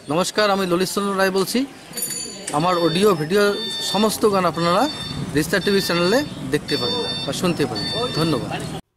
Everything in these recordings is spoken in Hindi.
नमस्कार আমি ললিত চন্দ্র রায় বলছি। আমার অডিও ভিডিও সমস্ত গান আপনারা রিস্তা টিভি চ্যানেলে দেখতে পাবেন বা শুনতে পাবেন। ধন্যবাদ।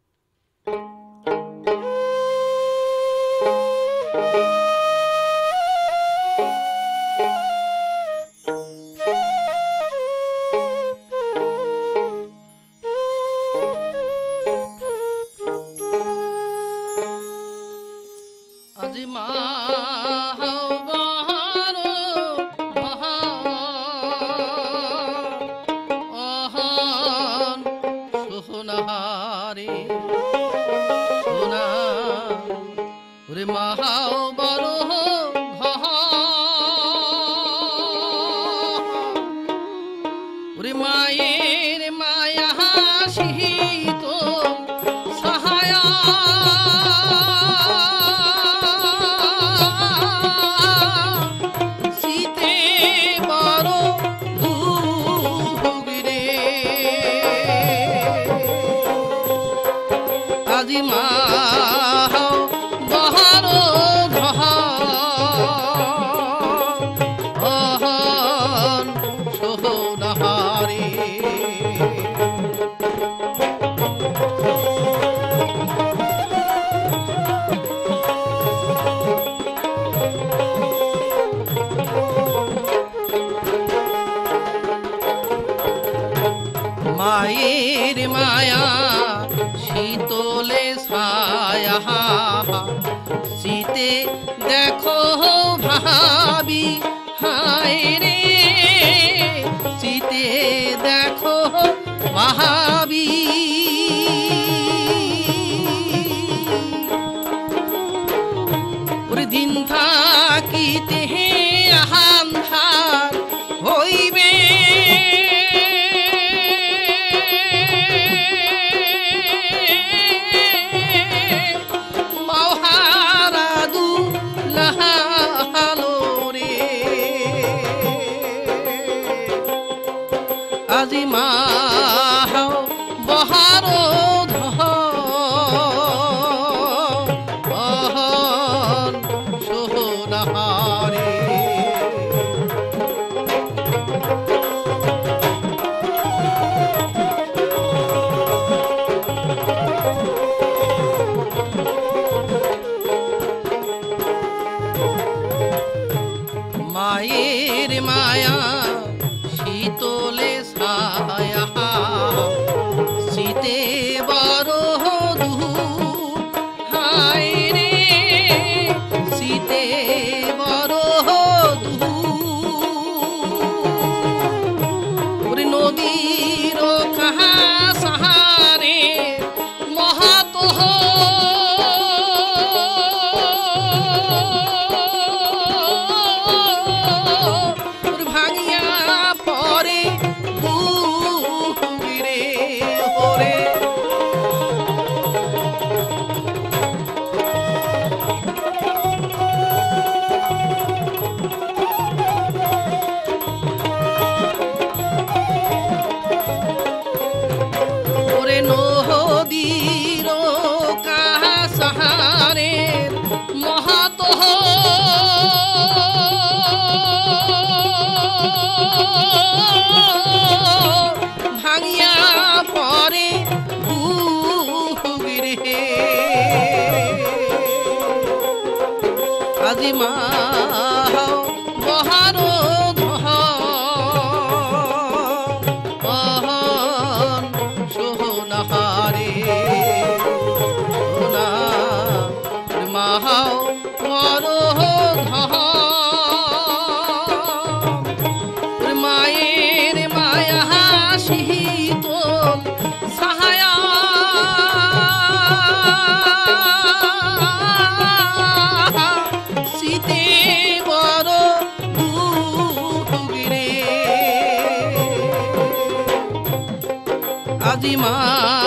मायेर माया शीत सहाया सीते बड़ो भुगिरे আজি মা बहारो मायेर माया शीतले छाया शीते देखो भाभी हाय रे शीते देखो भाभी दिन থাকিতে আন্ধার হইবে আজি মা বহাरो সোনাহারে মায়ের মায়া शीतले छाया शीते बड़ो दूर हाय रे शीते बड़ो दूर नदीर कहा सहारे महत नदीर कहा सहारे महत भांगिया परे बुगिरे আজি মা बहारो सोनाहारे माहाओ बड़ो मायेर माया शीतल सहाया शीते बड़ो भुगिरे আজি মা